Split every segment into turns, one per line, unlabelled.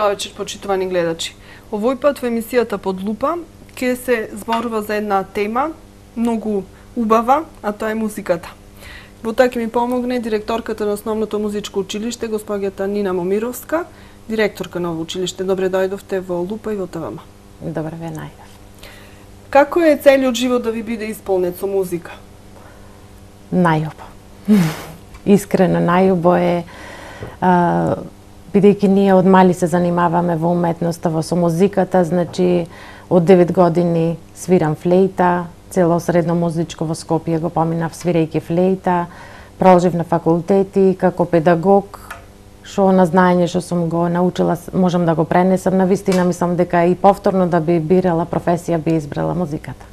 Добро вечер, почитувани гледачи. Овој пат во емисијата Под лупа ќе се зборува за една тема многу убава, а тоа е музиката. Во тоа ќе ми помогне директорката на Основното музичко училиште, госпоѓата Нина Момировска, директорка на ово училиште. Добре дојдовте во Лупа и во ТВМ.
Добре ве најдов.
Како е целиот живот да ви биде исполнет со музика?
Најубаво. Искрено најубаво е, бидејќи ние од мали се занимаваме во уметноста, со музиката, значи од 9 години свирам флейта, цело средно музичко во Скопје го поминав свирејќи флейта, продолжив на факултети како педагог, што на знаење што сум го научила можам да го пренесам. На вистина мислам дека и повторно да би бирала професија би избрала музиката.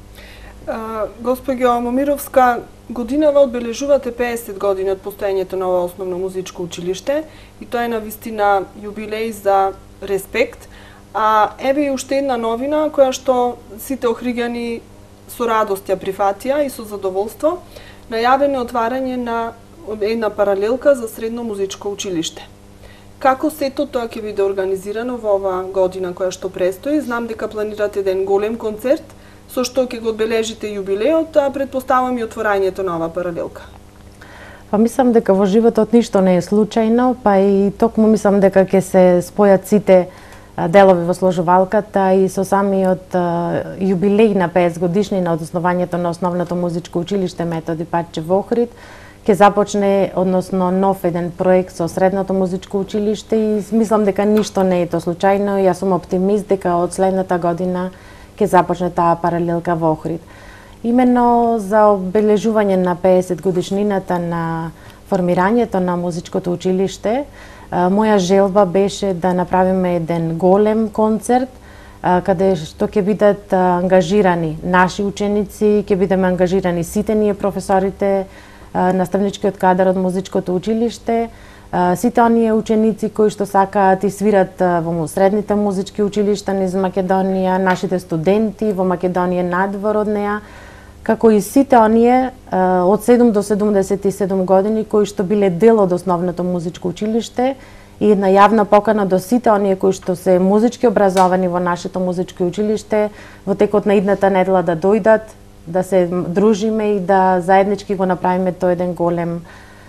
Госпоѓо Момировска, годинава одбележувате 50 години од постоењето на ова основно музичко училиште и тоа е навистина јубилеј за респект. А еве и уште една новина која што сите охриѓани со радост ја прифатија и со задоволство. Најавено отварање на една паралелка за средно музичко училиште. Како сето тоа ќе биде организирано во ова година која што престои? Знам дека планирате еден голем концерт со што ќе го одбележите јубилеот, а претпоставам и отворањето на ова паралелка.
Па мислам дека во животот ништо не е случајно, па и токму мислам дека ќе се спојат сите делови во сложувалката и со самиот јубилеј на 50 годишнина од основањето на Основното музичко училиште Методи Пачев во Охрид ќе започне, односно нов еден проект со Средното музичко училиште и мислам дека ништо не е то случајно и јас сум оптимист дека од следната година ќе започне таа паралелка во Охрид. Именно за обележување на 50 годишнината на формирањето на музичкото училиште, моја желба беше да направиме еден голем концерт, каде што ќе бидат ангажирани наши ученици, ќе бидеме ангажирани сите ние професорите, наставничкиот кадар од музичкото училиште, сите оние ученици кои што сакаат и свират во средните музички училишта низ Македонија, нашите студенти во Македонија надвор од неа, како и сите оние од 7 до 77 години кои што биле дел од Основното музичко училиште и една јавна покана до сите оние кои што се музички образовани во нашето музичко училиште во текот на идната недела да дојдат, да се дружиме и да заеднички го направиме тој еден голем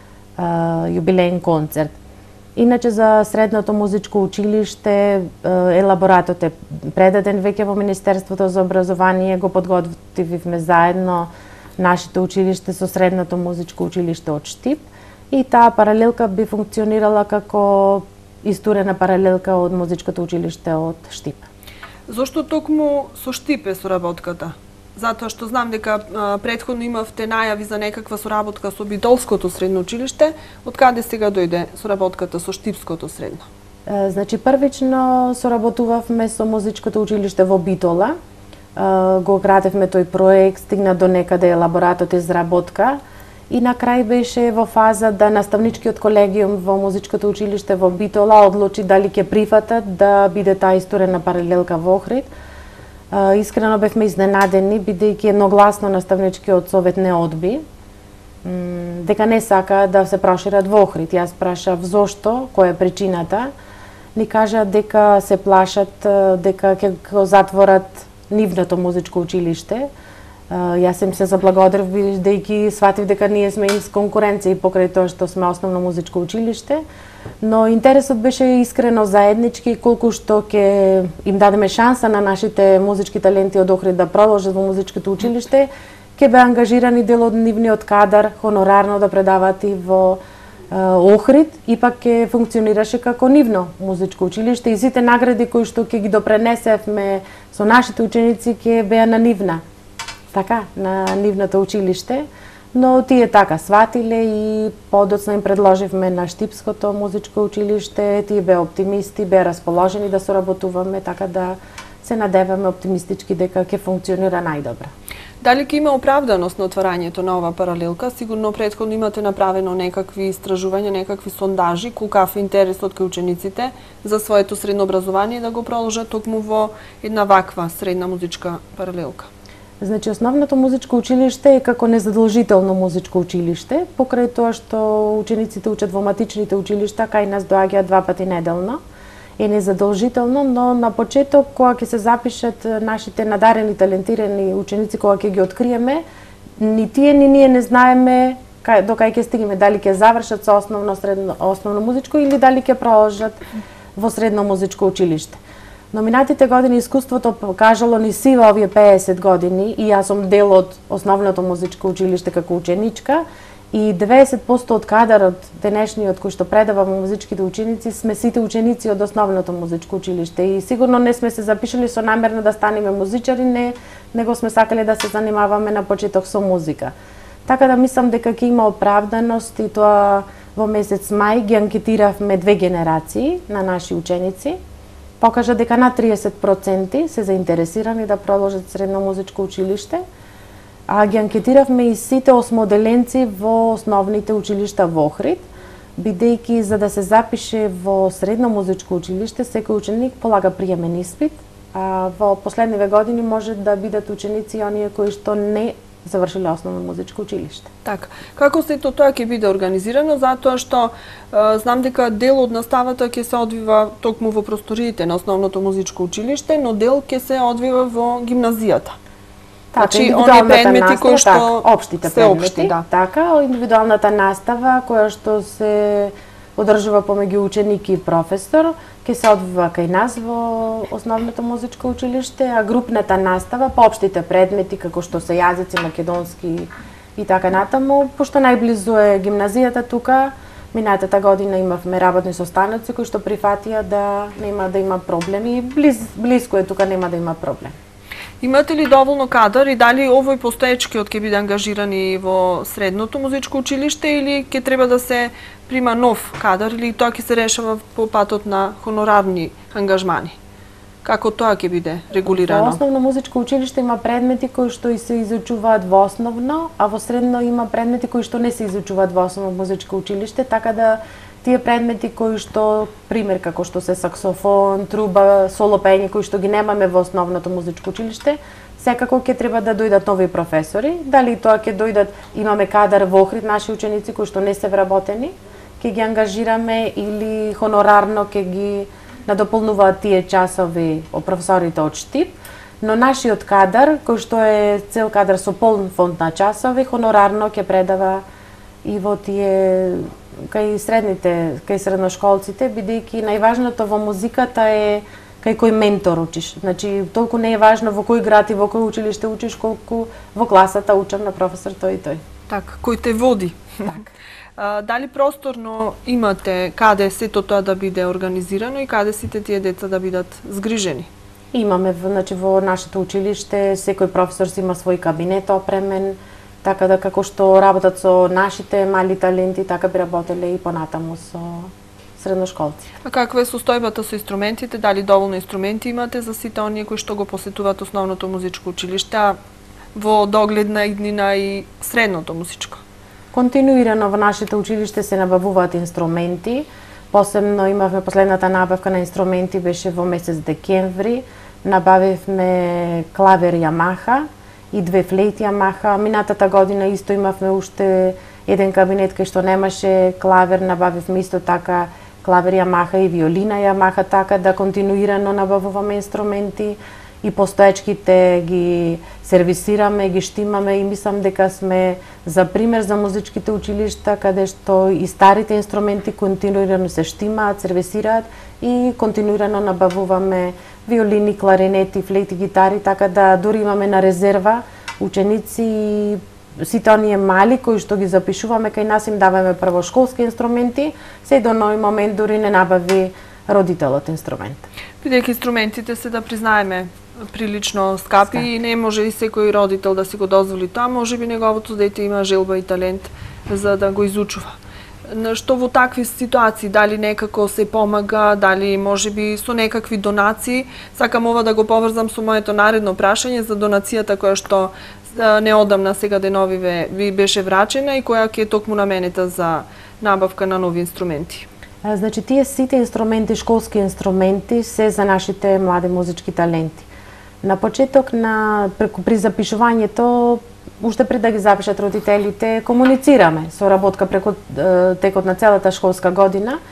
јубилеен концерт. Иначе за Средното музичко училиште елаборатот е предаден веќе во Министерството за образование, го подготвивме заедно нашите училиште со Средното музичко училиште од Штип и таа паралелка би функционирала како истурена паралелка од музичкото училиште од Штип.
Зошто токму со Штип е соработката? Затоа што знам дека претходно имавте најави за некаква соработка со Битолското средно училиште. Од каде сега дојде соработката со Штипското средно?
Значи првично соработувавме со музичкото училиште во Битола. Го градевме тој проект, стигна до некаде елаборатот изработка и на крај беше во фаза да наставничкиот колегиум во музичкото училиште во Битола одлучи дали ќе прифатат да биде таа исторена паралелка во Охрид. Искрено бевме изненадени, бидејќи едногласно наставничкиот совет не одби, дека не сака да се прошират во Охрид. Јас прашав зошто, која е причината. Ни кажа дека се плашат дека ќе го затворат нивното музичко училиште. Јас им се заблагодарив бидејќи сватив дека ние сме им с конкуренција покрај тоа што сме основно музичко училиште. Но интересот беше искрено заеднички, колку што ќе им дадеме шанса на нашите музички таленти од Охрид да продолжат во музичкото училиште, ќе бе ангажирани дел од нивниот кадар хонорарно да предават и во Охрид, ипак ќе функционираше како нивно музичко училиште и сите награди кои што ќе ги допренесевме со нашите ученици ќе беа на нивна. Така, на нивното училиште. Но тие така сватиле и подоцна им предложивме на Штипското музичко училиште, тие беа оптимисти, беа расположени да соработуваме, така да се надеваме оптимистички дека ќе функционира најдобро.
Дали ќе има оправданост на отварањето на ова паралелка? Сигурно претходно имате направено некакви истражувања, некакви сондажи, колкав е интересот кај учениците за своето средно образование да го продолжат токму во една ваква средна музичка паралелка.
Значи, Основното музичко училиште е како незадолжително музичко училиште, покрај тоа што учениците учат во матичните училишта, кај нас доаѓаат 2 пати неделно. е незадолжително, но на почеток кога ќе се запишат нашите надарени, талентирани ученици, кога ќе ги откриеме, ни тие ни ние не знаеме до кај ќе стигнеме, дали ќе завршат со основно музичко или дали ќе продолжат во средно музичко училиште. Но минатите години искуството покажало ни сива овие 50 години и јас сум дел од основното музичко училиште како ученичка и 90% од кадарот денешниот кој што предава музичките ученици сме сите ученици од основното музичко училиште и сигурно не сме се запишали со намерно да станеме музичари, него сме сакале да се занимаваме на почеток со музика. Така да мислам дека ќе има оправданост и тоа во месец мај ги анкетиравме 2 генерации на наши ученици. Покажа дека на 30% се заинтересирани да продолжат средно музичко училиште, а ги анкетиравме и сите осмоделенци во основните училишта во Охрид, бидејќи за да се запише во средно музичко училиште, секој ученик полага приемен испит, а во последниве години може да бидат ученици и оние кои што не завршиле основно музичко училиште.
Така, како сето тоа ќе биде организирано, затоа што знам дека дел од наставата ќе се одвива токму во просториите на основното музичко училиште, но дел ќе се одвива во гимназијата.
Така,
оние предмети кои што
општите предмети, да. Така, индивидуалната настава која што се одржува помеѓу ученик и професор, ќе се одвива кај нас во основното музичко училиште, а групната настава по општите предмети како што се јазици, македонски и така натаму, пошто најблизу е гимназијата тука. Минатата година имавме работни состаноци кои што прифатија да нема да има проблеми, близко е тука, нема да има проблем.
Имате ли доволно кадар и дали овој постоечкиот ќе биде ангажирани во средното музичко училиште или ќе треба да се прима нов кадар или тоа ќе се решава по патот на хонорарни ангажмани? Како тоа ќе биде регулирано?
Во основно музичко училиште има предмети кои што и се изучуваат во основно, а во средно има предмети кои што не се изучуваат во основно музичко училиште, така да тие предмети кои што, пример како што се саксофон, труба, соло пеење кои што ги немаме во основното музичко училиште, секако ќе треба да дојдат нови професори, дали тоа ќе дојдат, имаме кадар во Охрид наши ученици кои што не се вработени, ќе ги ангажираме или хонорарно ќе ги надополнуваат тие часови од професорите од Штип, но нашиот кадар, кој што е цел кадар со полн фонд на часови, хонорарно ќе предава и во тие кај средните, кај средношколците, бидејќи најважното во музиката е кај кој ментор учиш. Значи, толку не е важно во кој град и во кој училиште учиш, колку во класата учам на професор тој и тој.
Така, кој те води. Така. Дали просторно имате каде сето тоа да биде организирано и каде сите тие деца да бидат згрижени?
Имаме, значи, во нашето училиште секој професор си има свој кабинет опремен, така да како што работат со нашите мали таленти, така би работеле и понатаму со средношколци.
А каква е состојбата со инструментите? Дали доволно инструменти имате за сите оние кои што го посетуваат основното музичко училиште, а во догледна иднина и средното музичко?
Континуирано во нашите училиште се набавуваат инструменти. Посебно имавме последната набавка на инструменти беше во месец декември. Набавивме клавер Ямаха и 2 флејти Ямаха. Минатата година исто имавме уште еден кабинет кај што немаше клавер, набавивме исто така клавер Ямаха и виолина Ямаха, така да континуирано набавуваме инструменти и постоечките ги сервисираме, ги штимаме и мислам дека сме за пример за музичките училишта каде што и старите инструменти континуирано се штимаат, сервисираат и континуирано набавуваме виолини, кларинети, флејти, гитари, така да дури имаме на резерва ученици и сите оние мали кои што ги запишуваме кај нас им даваме првошколски инструменти, се до ној момент дури не набави родителот инструмент.
Бидејќи инструментите се да признаеме прилично скапи и не може и секој родител да си го дозволи тоа, можеби неговото дете има желба и талент за да го изучува. Што во такви ситуации, дали некако се помага, дали можеби со некакви донации, сакам ова да го поврзам со моето наредно прашање за донацијата која што неодамна сега деновиве ви беше врачена и која ќе е токму наменета за набавка на нови инструменти.
Значи, тие сите инструменти, школски инструменти, се за нашите млади музички таленти. На почеток при запишувањето, уште пред да ги запишат родителите, комуницираме со работка преку текот на целата школска година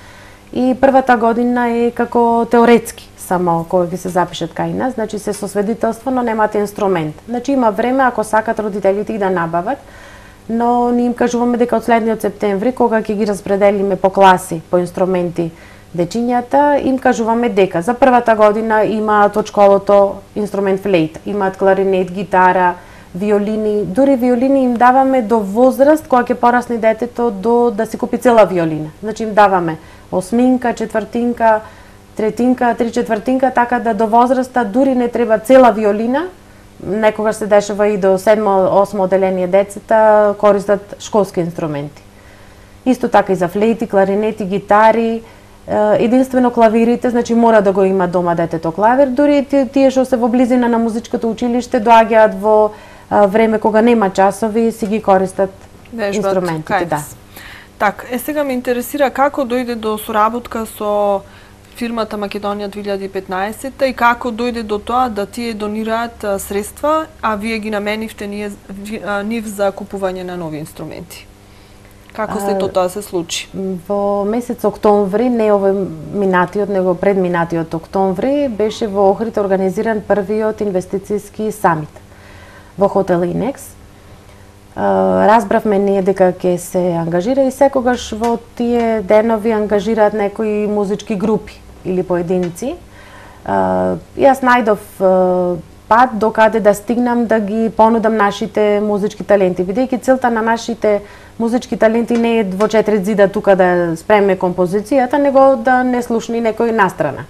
и првата година е како теоретски, само кога ги се запишат кај нас, значи се со свидетелство, но немате инструмент. Значи има време ако сакат родителите и да набават, но ние им кажуваме дека од следниот септември, кога ќе ги распределиме по класи, по инструменти дечињата, им кажуваме дека за првата година имаат од школото инструмент флейта, имаат кларинет, гитара, виолини, дури виолини им даваме до возраст кога ќе порасне детето до да си купи цела виолина. Значи им даваме осминка, четвртинка, третинка, три четвртинка, така да до возраста дури не треба цела виолина. Некогаш се дешава и до 7-8 оделение децата користат школски инструменти. Исто така и за флейти, кларинети, гитари, единствено клавирите, значи мора да го има дома детето клавир, дури тие што се во близина на музичкото училиште доаѓаат во време кога нема часови и си ги користат инструментите. Да.
Так, сега ме интересира како дојде до соработка со фирмата Македонија 2015 и како дојде до тоа да тие донираат средства, а вие ги наменивте нив за купување на нови инструменти. Како се тоа се случи?
Во месец октомври, не овој минатиот, него предминатиот октомври, беше во Охрид организиран првиот инвестициски самит во хотел Инекс. Разбравме ние дека ќе се ангажира и секогаш во тие денови ангажираат некои музички групи или поединци. Јас најдов пат до каде да стигнам да ги понудам нашите музички таленти, бидејќи целта на нашите музички таленти не е во 4 зида тука да спреме композицијата, него да не слушни некој настрана.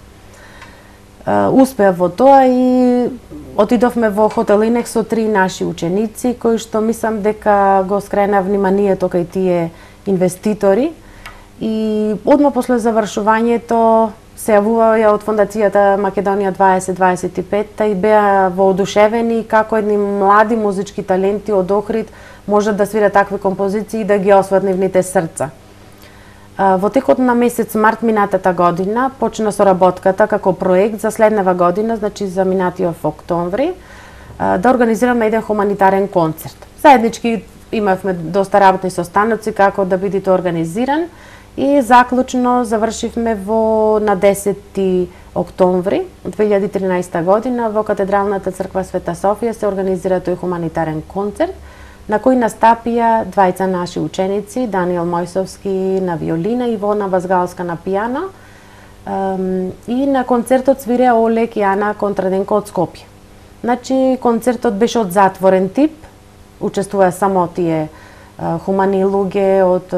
Успеав во тоа и отидовме во хотел Инекс со 3 наши ученици, кои што мислам дека го скрена вниманието кај тие инвеститори и одма после завршувањето се јавуваја од фондацијата Македонија 2025 и беа воодушевени како едни млади музички таленти од Охрид можат да свират такви композиции и да ги освојат нивните срца. Во текот на месец март минатата година почна соработката како проект за следнава година, значи за минатиот октомври, да организираме еден хуманитарен концерт. Заеднички имавме доста работни состаноци како да биде тоа организиран и заклучно завршивме на 10 октомври 2013 година во Катедралната црква Света Софија се организира тој хуманитарен концерт на кој настапија двајца наши ученици, Даниел Мојсовски на виолина и Ивона Вазгалска на пијано. И на концертот свиреа Олег и Ана Контраденко од Скопје. Значи, концертот беше од затворен тип, учествуваа само тие хумани луѓе од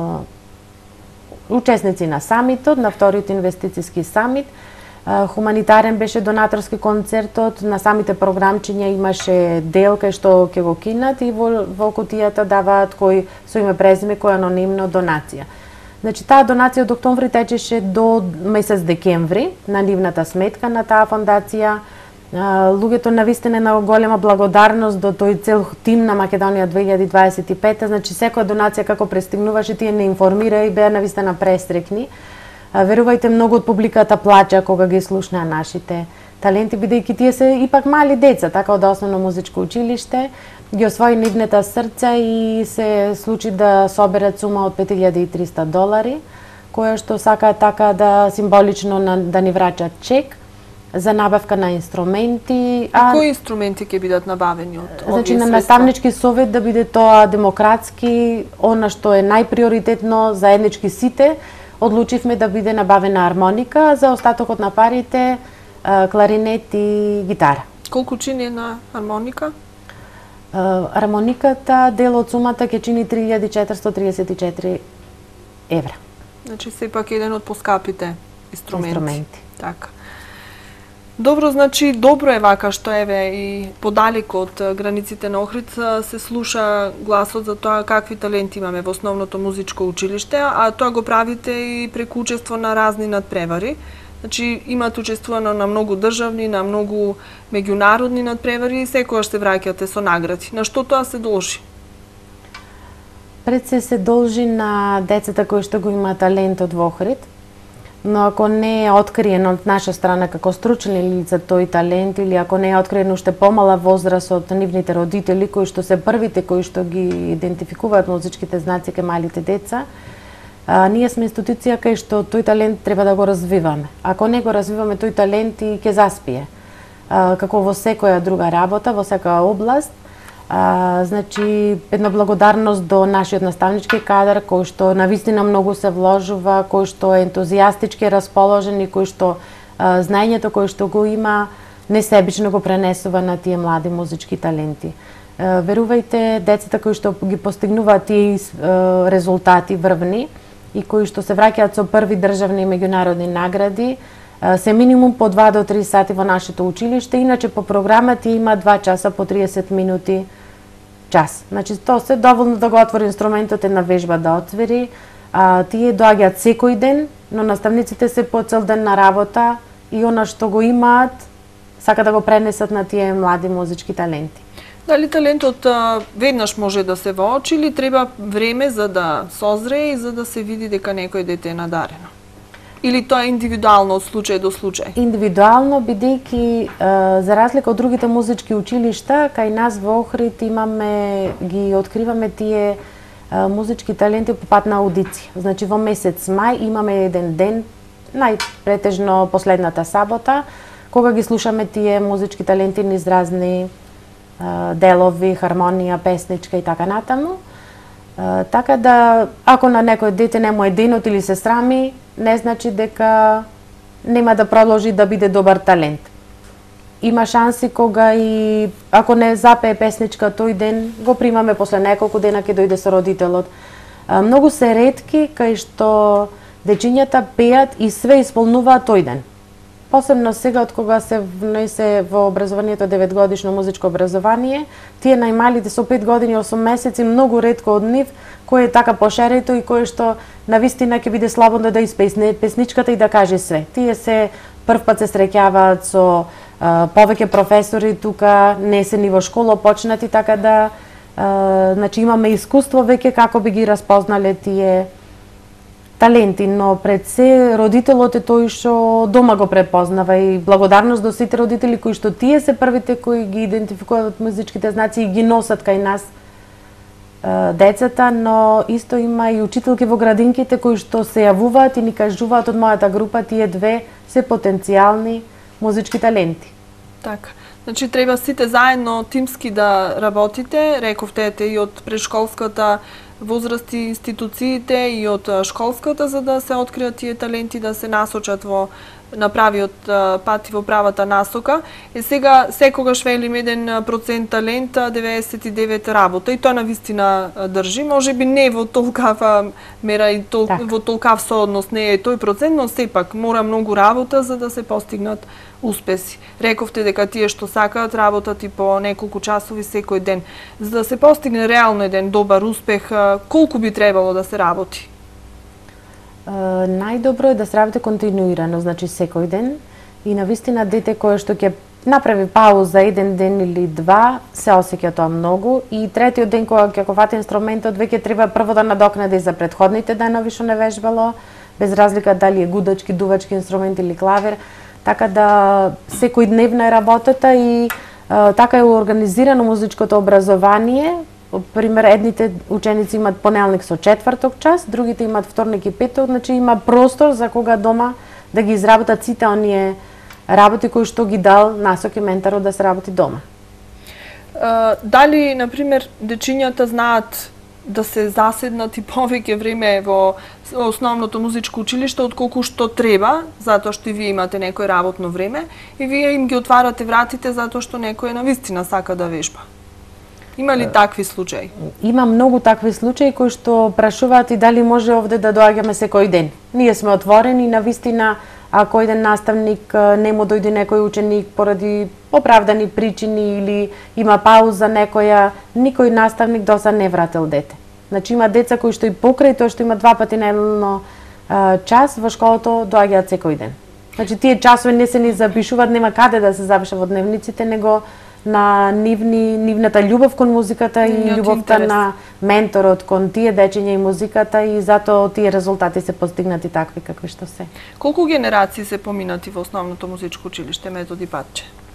учесници на самитот, на вториот инвестициски самит. Хуманитарен беше донаторски концертот, на самите програмчиња имаше дел кај што ќе го кинат и во кутијата даваат кој со име презиме, кој анонимно донација. Значи таа донација од октомври течеше до месец декември на нивната сметка на таа фондација. Луѓето навистина на голема благодарност до тој цел тим на Македонија 2025, значи секоја донација како пристигнуваше тие не информира и беа навистина престрекни. Верувајте, многу од публиката плача кога ги слушнаа нашите таленти, бидејќи тие се ипак мали деца, така од основно музичко училиште, ги освои нивните срца и се случи да соберат сума од $5300, која што сакаат така да символично да ни враќат чек за набавка на инструменти.
Кои инструменти ќе бидат набавени од овие
значи,
средства?
На наставнички совет да биде тоа демократски, она што е најприоритетно заеднички сите, одлучивме да биде набавена армоника, за остатокот на парите кларинет и гитара.
Колку чини една армоника?
Армониката, дел од сумата ќе чини €3434.
Значи сепак еден од поскапите инструменти. Така. Добро, значи добро е вака што еве и подалеку од границите на Охрид се слуша гласот за тоа какви таленти имаме во основното музичко училиште, а тоа го правите и преку учество на разни надпревари. Значи имате учествувано на многу државни, на многу меѓународни надпревари и секогаш се враќате со награди. На што тоа се должи?
Пред се должи на децата кои што го имаат талентот во Охрид. Но ако не е откриен од наша страна како стручни лица тој талент или ако не е откриен уште помала возраст од нивните родители кои што се првите кои што ги идентификуваат музичките знаци кај малите деца, ние сме институција кај што тој талент треба да го развиваме. Ако не го развиваме тој талент и ќе заспие. Како во секоја друга работа, во секоја област, значи една благодарност до нашиот наставнички кадар кој што навистина многу се вложува, кој што е ентузијастички расположен и кој што знаењето кој што го има несебично го пренесува на тие млади музички таленти. Верувајте, децата кои што ги постигнуваат тие резултати врвни и кои што се враќаат со први државни и меѓународни награди, се минимум по 2 до 3 сати во нашето училиште, иначе по програмата има 2 часа по 30 минути час. Значи, тоа се доволно да го отвори инструментот, една вежба да отвори. Тие доаѓаат секој ден, но наставниците се по целденна работа и она што го имаат, сака да го пренесат на тие млади музички таленти.
Дали талентот веднаш може да се воочи или треба време за да созрее и за да се види дека некој дете е надарено? Или тоа е индивидуално од случај до случај?
Индивидуално, бидејќи за разлика од другите музички училишта, кај нас во Охрид ги откриваме тие музички таленти по пат на аудиција. Значи во месец мај имаме еден ден, најпретежно последната сабота, кога ги слушаме тие музички таленти низ разни делови, хармонија, песничка и така натаму. Така да, ако на некој дете не му е денот или се срами, не значи дека нема да продолжи да биде добар талент. Има шанси кога и ако не запее песничка тој ден, го примаме после неколку дена ќе дојде со родителот. Многу се ретки кај што дечињата пеат и све исполнуваат тој ден. Посебно сега, од кога се внесе во образованието 9-годишно музичко образование, тие најмалите со 5 години и 8 месеци, многу ретко од нив, кој е така пошарето и кој што навистина ќе биде слободно да испесне песничката и да каже све. Тие се прв пат се среќаваат со повеќе професори тука, не се ни во школа почнати, така да значи имаме искуство веќе како би ги распознале тие таленти, но пред се родителот е тој што дома го препознава и благодарност до сите родители кои што тие се првите кои ги идентификуваат музичките знаци и ги носат кај нас децата, но исто има и учителки во градинките кои што се јавуваат и ни кажуваат од мојата група тие две се потенцијални музички таленти.
Така. Значи треба сите заедно тимски да работите, рековте и од прешколската возрасти институциите и од школската за да се откријат тие таленти, да се насочат во направиот пат и во правата насока. И сега секогаш велиме 1% талент, 99 работа и тоа навистина држи. Можеби не во толкава мера и во толкав сооднос не е тој процент, но сепак мора многу работа за да се постигнат успеси. Рековте дека тие што сакаат работат и по неколку часови секој ден. За да се постигне реално еден добар успех, колку би требало да се работи?
Најдобро е да се работи континуирано, значи секој ден и навистина дете кое што ќе направи пауза еден ден или два, се осеќа тоа многу и третиот ден кога ќе го фати инструментот веќе треба прво да надокнади за претходните денови што не вежбало, без разлика дали е гудачки, дувачки инструмент или клавир. Така да секој дневна е работата и така е организирано музичкото образование. Пример, едните ученици имат понеделник со четврток час, другите имат вторник и петок, значи има простор за кога дома да ги изработат сите оние работи кои што ги дал насок и менторот да се работи дома.
Дали, например, дечињата знаат да се заседнат и повеќе време во основното музичко училиште отколку што треба, затоа што и вие имате некој работно време и вие им ги отварате вратите затоа што некој навистина сака да вежба? Има ли такви случаи?
Има многу такви случаи кои што прашуваат и дали може овде да доаѓаме секој ден. Ние сме отворени, навистина, ако еден наставник не му дојде некој ученик поради оправдани причини или има пауза некоја, никој наставник досад не вратил дете. Значи има деца кои што и покрај тоа што има 2 пати неделно час во школото доаѓаат секој ден. Значи тие часови не се ни запишуваат, нема каде да се запише во дневниците, него на нивната љубов кон музиката и љубовта на менторот кон тие дечиња и музиката и затоа тие резултати се постигнати такви какви што се.
Колку генерации се поминати во основното музичко училиште Методи Патче?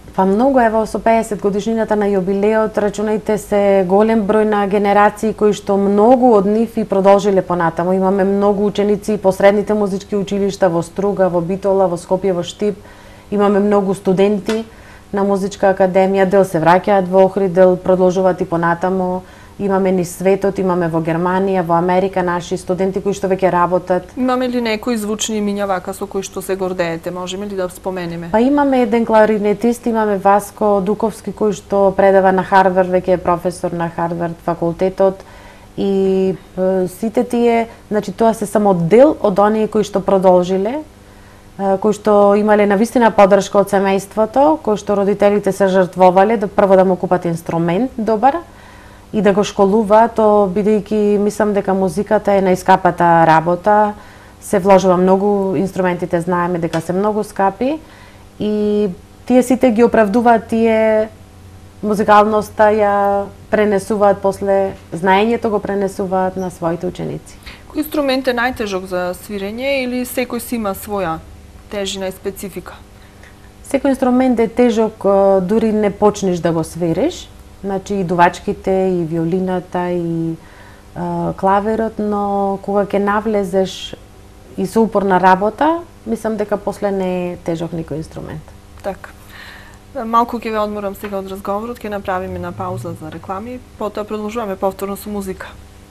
Па многу, ево, со 50 годишнината на јубилеот, рачунајте се голем број на генерации кои што многу од нив и продолжиле понатаму. Имаме многу ученици по средните музички училишта во Струга, во Битола, во Скопје, во Штип. Имаме многу студенти на музичка академија, дел се враќаат во Охрид, дел продолжуваат и понатаму. Имаме низ светот, имаме во Германија, во Америка наши студенти кои што веќе работат.
Имаме ли некои звучни имиња вака со кои што се гордеете? Можеме ли да споменеме?
Па имаме еден кларинетист, имаме Васко Дуковски кој што предава на Харвард, веќе е професор на Харвард факултетот. И сите тие, значи тоа се само дел од оние кои што продолжиле, кои што имале навистина поддршка од семејството, кои што родителите се жртвовале да прво да му купат инструмент добар и да го школуваат, бидејќи мислам дека музиката е најскапата работа, се вложува многу, инструментите знаеме дека се многу скапи и тие сите ги оправдуваат тие музикалноста ја пренесуваат после, знаењето го пренесуваат на своите ученици.
Кој инструмент е најтежок за свирење или секој си има своја тежина и специфика?
Секој инструмент е тежок дури не почнеш да го свириш, значи и дувачките, и виолината, и клаверот, но кога ќе навлезеш и со упорна работа, мислам дека после не е тежок никој инструмент.
Така. Малку ќе ве одморам сега од разговорот, ќе направиме на пауза за реклами, потоа продолжуваме повторно со музика.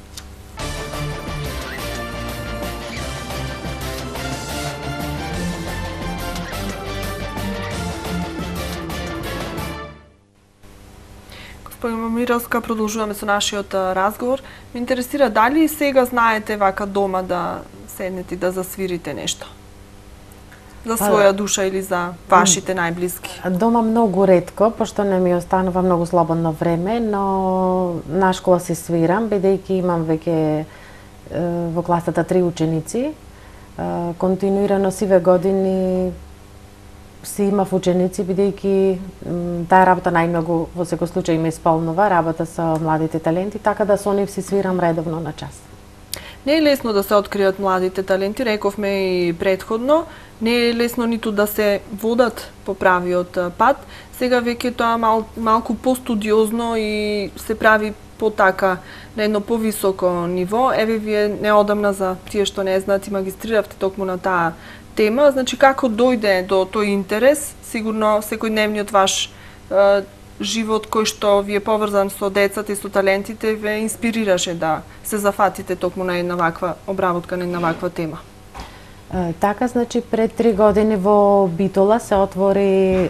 Господина Мировска, продолжуваме со нашиот разговор. Ме интересира дали и сега знаете вака дома да седнете и да засвирите нешто? За своја душа или за вашите најблиски?
Дома многу ретко, пошто не ми останува многу слободно време, но на школа се свирам, бидејќи имам веќе во класата 3 ученици. Континуирано сиве години си имав ученици, бидејќи таа работа најмногу во секој случај ме исполнува, работа со младите таленти, така да со нив си свирам редовно на час.
Не е лесно да се откријат младите таленти, рековме и претходно. Не е лесно ниту да се водат по правиот пат. Сега веќе тоа малку постудиозно и се прави потака на едно повисоко ниво. Еве вие неодамна, за тие што не знаат, и магистриравте токму на таа тема. Значи, како дојде до тој интерес? Сигурно секојдневниот ваш живот кој што ви е поврзан со децата и со талентите ве инспирираше да се зафатите токму на една ваква обработка, на една ваква тема.
Така, значи, пред 3 години во Битола се отвори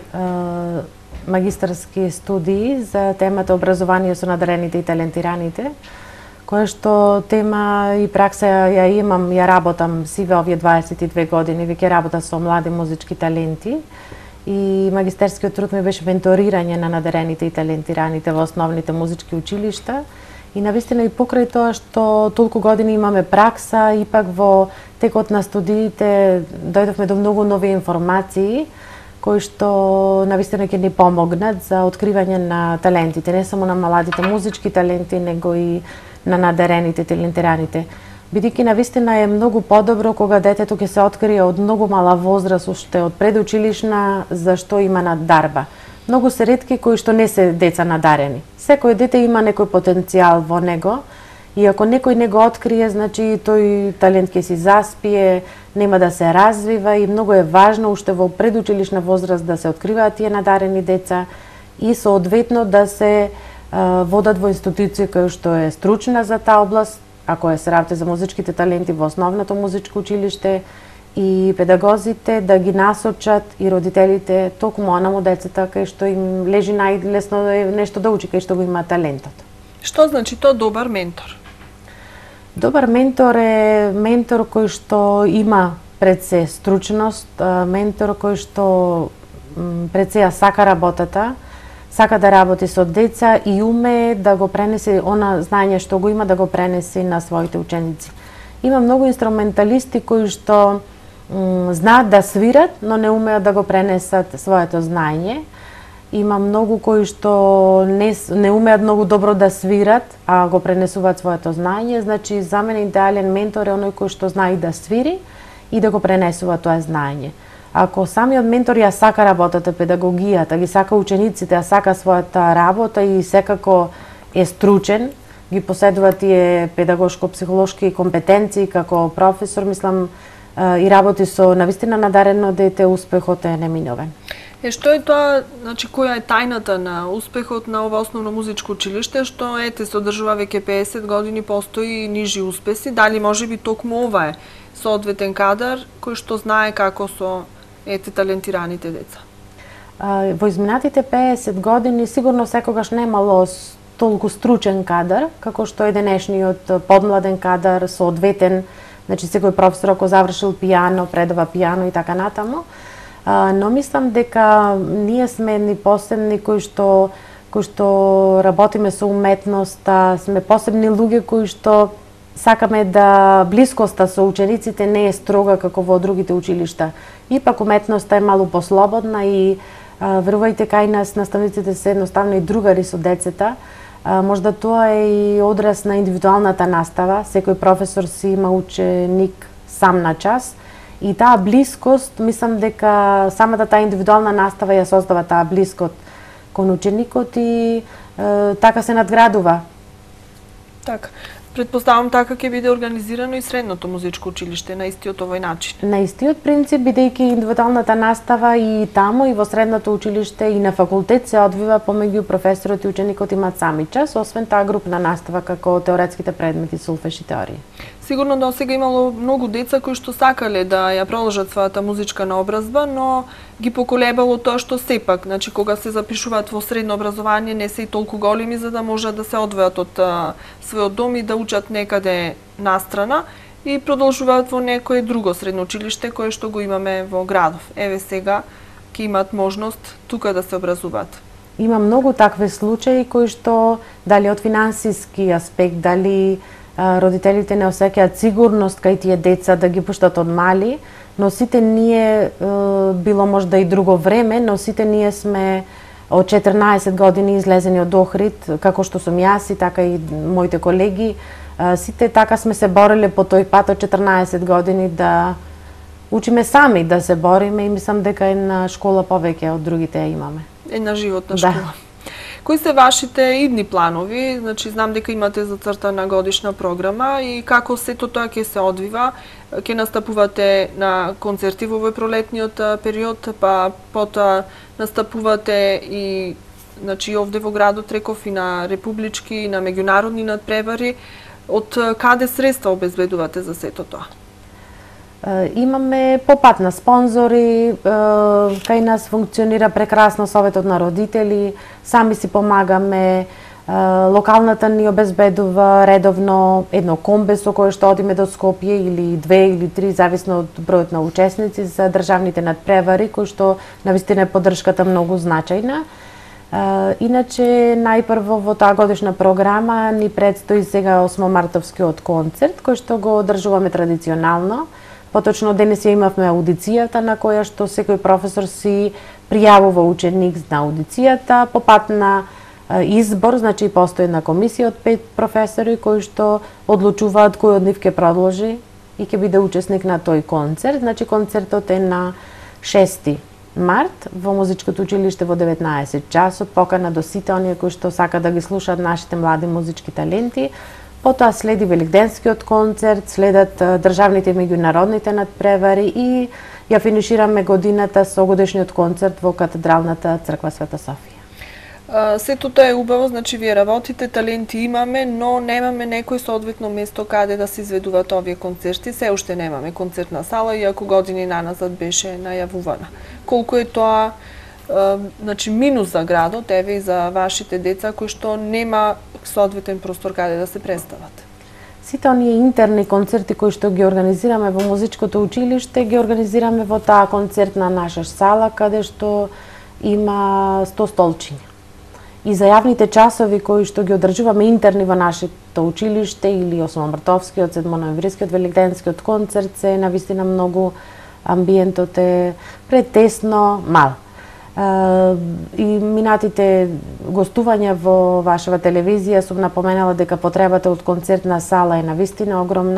магистарски студии за темата образование со надарените и талентираните, која што тема и пракса ја имам, ја работам сиве овие 22 години, веќе работам со млади музички таленти и магистерскиот труд ми беше менторирање на надарените и талентираните во основните музички училишта. И навистина и покрај тоа што толку години имаме пракса, ипак во текот на студиите дојдовме до многу нови информации кои што навистина ќе ни помогнат за откривање на талентите, не само на младите музички таленти, него и на надарените, талентираните. Бидејќи навистина е многу подобро кога детето ќе се открие од многу мала возраст, уште од предучилишна, за што има надарба. Многу се ретки кои што не се деца надарени. Секој дете има некој потенцијал во него и ако некој не го открие, значи тој талент ќе си заспие, нема да се развива и многу е важно уште во предучилишна возраст да се откриваат тие надарени деца и соодветно да се водат во институција која што е стручна за таа област, ако се работи за музичките таленти во основното музичко училиште, и педагозите да ги насочат и родителите токму онаму децата кај што им лежи најлесно нешто да учи, кај што го има талентот.
Што значи тоа добар ментор?
Добар ментор е ментор кој што има пред се стручност, ментор кој што пред се сака работата, сака да работи со деца и уме да го пренесе она знаење што го има, да го пренесе на своите ученици. Има многу инструменталисти кои што знаат да свират, но не умеат да го пренесат своето знаење. Има многу кои што не умеат многу добро да свират, а го пренесуваат своето знаење. Значи, за мене идеален ментор е оној кој што знае да свири и да го пренесува тоа знаење. Ако самиот ментор ја сака работата, педагогијата, ги сака учениците, ја сака својата работа и секако е стручен, ги поседува тие педагошко-психолошки компетенции како професор, мислам, и работи со навистина надарено дете, успехот е неминовен.
Што е тоа, значи која е тајната на успехот на ова основно музичко училиште, што се одржува веќе 50 години, постои нижи успеси, дали можеби токму ова е соодветен кадар кој што знае како со талентираните деца?
Во изминатите 50 години сигурно секогаш немало толку стручен кадар, како што е денешниот подмладен кадар, соодветен, значи секој професор ако завршил пијано, предава пијано и така натаму. Но мислам дека ние сме едни посебни кои што работиме со уметноста, сме посебни луѓе кои што сакаме да блискоста со учениците не е строга како во другите училишта. Ипак уметноста е малку послободна и верувајте кај нас наставниците се едноставно и другари со децата. Можда тоа е и одраз на индивидуалната настава, секој професор си има ученик сам на час. И таа блискост, мислам дека самата таа индивидуална настава ја создава таа блискост кон ученикот и така се надградува.
Така. Предпоставам така ќе биде организирано и средното музичко училиште на истиот овој начин.
На истиот принцип, бидејќи индивидуалната настава и таму и во средното училиште и на факултет се одвива помеѓу професорот и ученикот имаат сами час, освен таа групна настава како теоретските предмети солфеж и теорија.
Сигурно до сега имало многу деца кои што сакале да ја продолжат својата музичка наобразба, но ги поколебало тоа што сепак, значи кога се запишуваат во средно образование не се и толку големи за да можат да се одвојат од својот дом и да учат некаде настрана и продолжуваат во некое друго средно училиште кое што го имаме во градов. Еве сега ќе имаат можност тука да се образуваат.
Има многу такви случаи кои што дали од финансиски аспект, дали родителите не осеќаат сигурност кај тие деца да ги пуштат од мали, но сите ние, било можда и друго време, но сите ние сме од 14 години излезени од Охрид, како што сум јас и така и моите колеги, сите така сме се бореле по тој пат од 14 години да учиме сами да се бориме и мислам дека една школа повеќе од другите ја имаме.
Една животна школа. Да. Кои се вашите идни планови? Значи, знам дека имате зацртана годишна програма и како сето тоа ќе се одвива? Ќе настапувате на концерти во овој пролетниот период, па потоа настапувате и значи овде во градот, реков и на републички и на меѓународни надпревари. Од каде средства обезбедувате за сето тоа?
Имаме попат на спонзори, кај нас функционира прекрасно советот на родители, сами си помагаме, локалната ни обезбедува редовно едно комбе со кое што одиме до Скопје или 2 или 3, зависно од бројот на учесници за државните надпревари, кои што навистина е поддршката многу значајна. Иначе, најпрво во таа годишна програма ни предстои сега 8-мартовскиот концерт, кој што го одржуваме традиционално. Поточно денес ја имавме аудицијата на која што секој професор си пријавува ученик на аудицијата по пат на избор, значи постои една комисија од 5 професори кои што одлучуваат кој од нив ќе продолжи и ќе биде учесник на тој концерт. Значи концертот е на 6 март во музичкото училиште во 19 часот, покана до сите оние кои што сакаат да ги слушаат нашите млади музички таленти. Потоа следи великденскиот концерт, следат државните и меѓународните надпревари и ја финишираме годината со годишниот концерт во Катедралната црква Света Софија.
Сето тоа е убаво, значи вие работите, таленти имаме, но немаме некој соодветно место каде да се изведуваат овие концерти. Се уште немаме концертна сала, иако години наназад беше најавувана. Колку е тоа значи минус за градот, еве и за вашите деца кои што нема соодветен простор каде да се представат?
Сите оние интерни концерти кои што ги организираме во музичкото училиште, ги организираме во таа концертна наша сала, каде што има 100 столчиња. И за јавните часови кои што ги одржуваме интерни во нашето училиште или 8-мартовскиот, 7-ноемврискиот, великденскиот концерт се навистина многу, амбиентот е претесно мал. И минатите гостувања во вашава телевизија сум напоменала дека потребата од концертна сала е навистина огромна.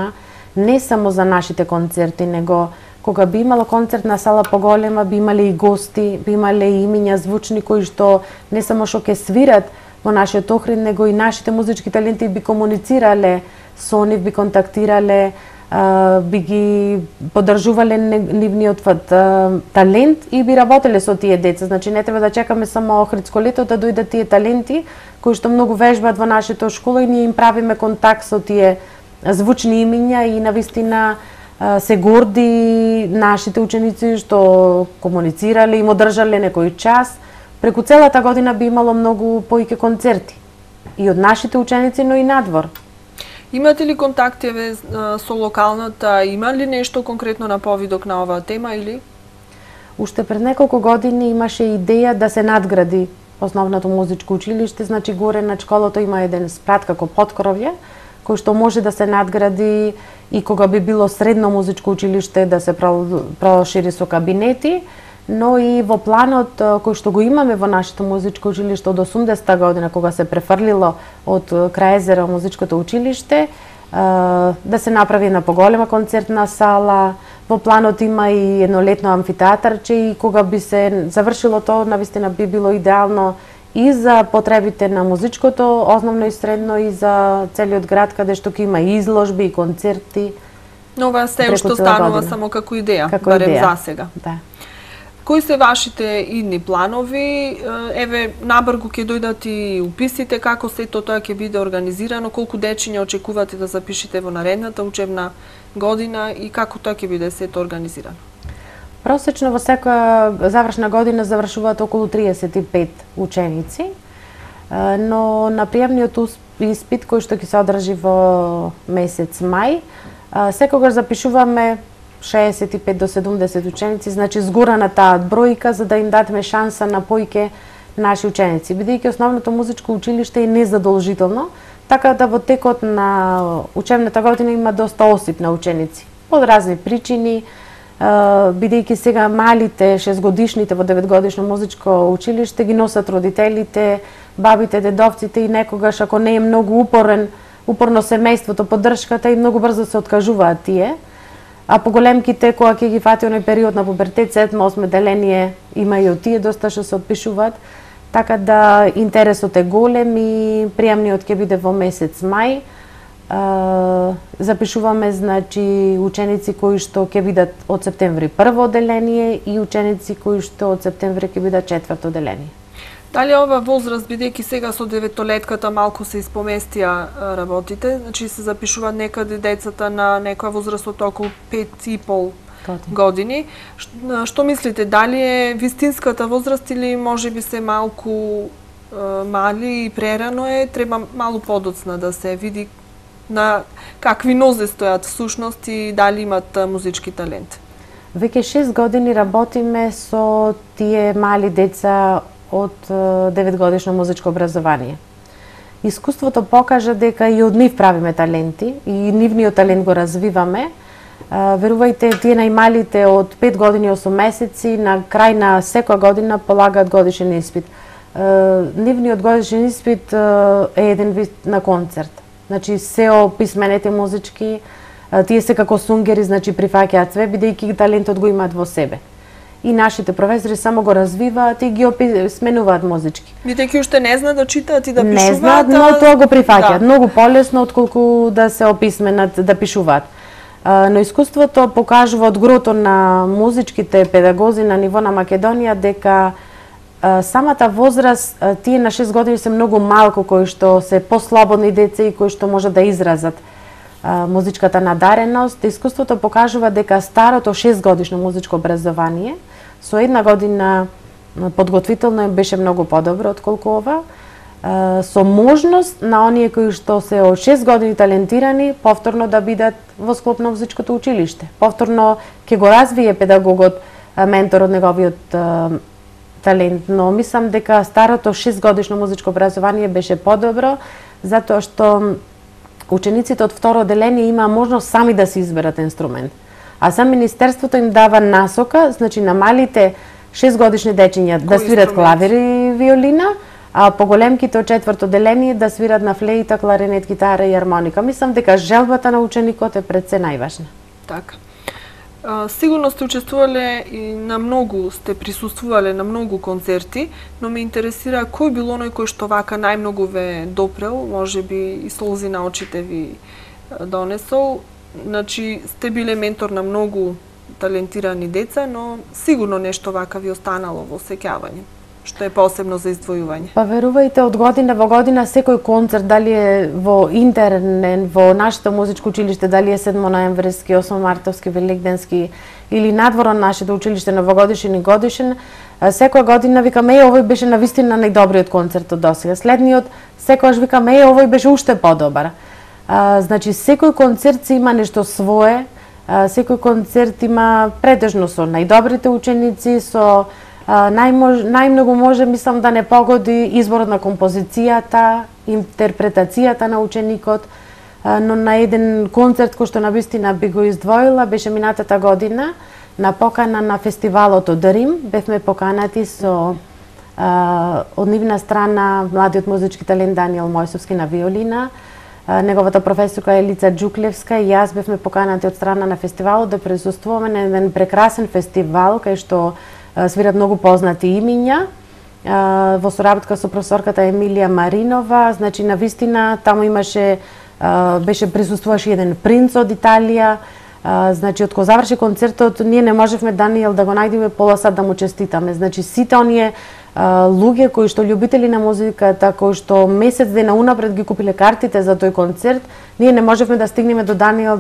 не само за нашите концерти, него кога би имало концертна сала поголема, би имале и гости, би имале и имиња звучни кои што не само што ќе свират во нашиот Охрид, него и нашите музички таленти би комуницирале со нив, би контактирале, би ги поддржувале нивниот талент и би работеле со тие деца. Значи не треба да чекаме само Охридско лето да дојдат тие таленти кои што многу вежбаат во нашето школа и ние им правиме контакт со тие звучни имиња и навистина се горди нашите ученици што комуницирале и им одржале некој час. Преку целата година би имало многу поиќе концерти и од нашите ученици, но и надвор.
Имате ли контакти со локалната? Има ли нешто конкретно на повидок на оваа тема или?
Уште пред неколку години имаше идеја да се надгради основното музичко училиште, значи горе на школото има еден спрат како поткровје, кој што може да се надгради и кога би било средно музичко училиште да се прошири со кабинети, но и во планот кој што го имаме во нашето музичко училиште од 80-та година, кога се префрлило од Крајзера музичкото училиште, да се направи една поголема концертна сала. Во планот има и еднолетно амфитеатарче и кога би се завршило тоа, навистина би било идеално и за потребите на музичкото, основно и средно, и за целиот град, каде што ќе има и изложби и концерти.
Но ова се што станува само како идеја, барем за сега.
Да.
Кои се вашите идни планови? Еве, набргу ќе дојдат и уписите, како сето тоа ќе биде организирано, колку дечиња очекувате да запишете во наредната учебна година и како тоа ќе биде сето организирано?
Просечно во секоја завршна година завршуваат околу 35 ученици, но на приемниот испит кој што ќе се одржи во месец мај, секогаш запишуваме 65 до 70 ученици, значи згорана таа бројка за да им дадеме шанса на поиќе наши ученици. Бидејќи основното музичко училиште е незадолжително, така да во текот на учебната година има доста осип на ученици. Од разни причини, бидејќи сега малите 6-годишните во 9-годишно музичко училиште ги носат родителите, бабите, дедовците и некогаш ако не е многу упорно семејството, поддршката и многу брзо се откажуваат тие. А поголемките, кога ќе ги фати оној период на пубертет, 7-8 деление, има и од тие доста што се отпишуваат. Така да интересот е голем и приемниот ќе биде во месец мај. Запишуваме значи ученици кои што ќе бидат од септември прво одделение и ученици кои што од септември ќе бидат четврто одделение.
Дали ова возраст, бидејќи сега со 9-летката малку се испоместија работите, значи се запишуваат некаде децата на некоја возраст од околу 5,5 години. Што мислите, дали е вистинската возраст или можеби се малку мали и прерано е, треба малку подоцна да се види на какви нозе стојат всушност и дали имат музички талент?
Веќе 6 години работиме со тие мали деца од 9-годишно музичко образование. Искуството покажа дека и од нив правиме таленти и нивниот талент го развиваме. Верувајте, тие најмалите од 5 години и 8 месеци на крај на секоја година полагаат годишен испит. Нивниот годишен испит е еден вид на концерт. Значи сео писмените музички, тие се како сунгери, значи прифаќаат све бидејќи талентот го имаат во себе. И нашите професори само го развиваат и ги сменуваат музички.
Бидејќи уште не знаат да читаат и да пишуваат.
Не знаат, но тоа го прифаќаат. Да. Многу полесно отколку да се описменат да пишуваат. Но искуството покажува од грото на музичките педагози на ниво на Македонија дека самата возраст, тие на 6 години се многу малку кои што се послободни деца и кои што можат да изразат музичката надареност. Искуството покажува дека старото 6-годишно музичко образование со една година подготвително беше многу подобро отколку ова, со можност на оние кои што се од 6 години талентирани повторно да бидат во склоп на музичкото училиште. Повторно ќе го развие педагогот, менторот неговиот талент, но мислам дека старото 6-годишно музичко образование беше подобро затоа што учениците од второ одделение има можност сами да се изберат инструмент. А сам Министерството им дава насока, значи на малите 6-годишни дечиња да свират клавир и виолина, а поголемките од четврто одделение да свират на флејта, кларинет, гитара и армоника. Мислам дека желбата на ученикот е пред се најважна.
Така. Сигурно сте учествувале и на многу, сте присуствувале на многу концерти, но ме интересира кој бил оној кој што вака најмногу ве допрел, можеби и солзи на очите ви донесол. Значи, сте биле ментор на многу талентирани деца, но сигурно нешто вака ви останало во сеќавање, што е посебно за издвојување.
Па верувајте, од година во година секој концерт, дали е во интернен, во нашето музичко училиште, дали е 7 ноемврски, 8 мартовски, великденски или надвор од нашето училиште новогодишен и годишен, секоја година викаме овој беше навистина најдобриот концерт од досега. Следниот секогаш викаме овој беше уште подобар. Значи секој концерт си има нешто свое, секој концерт има претежно со најдобрите ученици, со најмногу може, мислам, да не погоди изборот на композицијата, интерпретацијата на ученикот, но на еден концерт кој што навистина би го издвоила беше минатата година на покана на фестивалот од Рим. Бевме поканати со од нивна страна младиот музички талент Даниел Мојсовски на виолина, неговата професорка Елица Джуклевска и јас бевме поканати од страна на фестивалот да присуствуваме на еден прекрасен фестивал кај што свират многу познати имиња во соработка со професорката Емилија Маринова. Значи навистина таму имаше присуствуваше еден принц од Италија. Значи од кога заврши концертот ние не можевме Даниел да го најдеме пола сат да му честитаме. Значи сите оние луѓе кои што љубители на музиката, кои што месец дена унапред ги купиле картите за тој концерт, ние не можевме да стигнеме до Даниел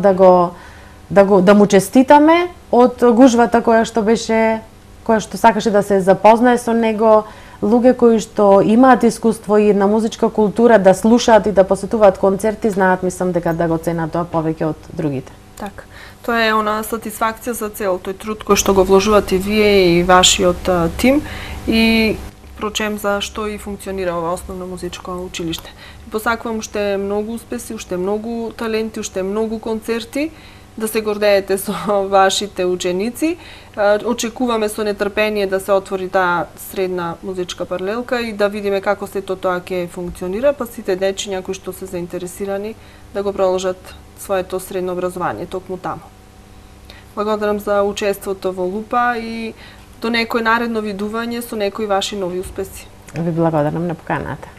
да му честитаме од гужвата која што сакаше да се запознае со него, луѓе кои што имаат искуство и на музичка култура да слушаат и да посетуваат концерти, знаат, мислам, дека да го ценат тоа повеќе од другите.
Така. Тоа е она сатисфакција за цел тој труд кој што го вложувате вие и вашиот тим и прочем за што и функционира ова основно музичко училиште. Посакувам уште многу успеси, уште многу таленти, уште многу концерти, да се гордеете со вашите ученици. Очекуваме со нетрпение да се отвори таа средна музичка паралелка и да видиме како сето тоа ќе функционира, па сите дечиња кои што се заинтересирани да го продолжат своето средно образование токму таму. Благодарам за учеството во Лупа и до некој наредно видување со некои ваши нови успеси.
Ви благодарам на поканата.